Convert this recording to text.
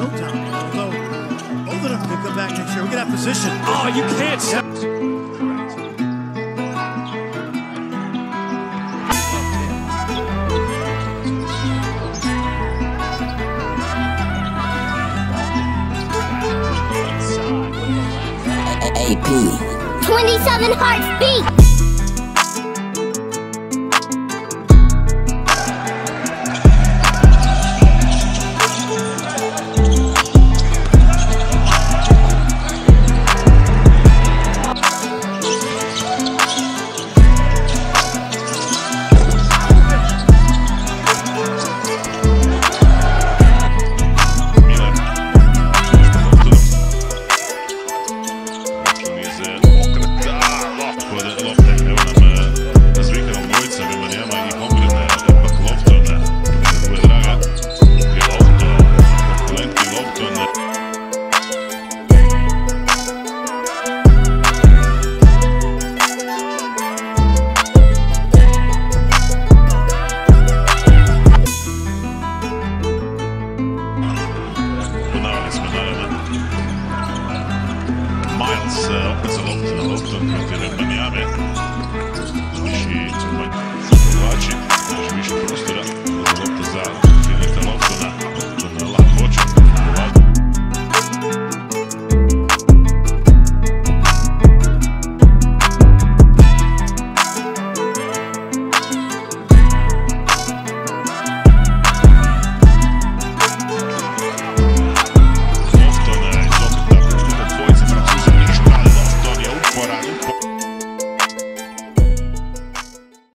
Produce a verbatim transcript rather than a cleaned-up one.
Showtime. Although both of them can come back next year. We're gonna have position. Oh, you can't. Yep. A P twenty-seven hearts beat.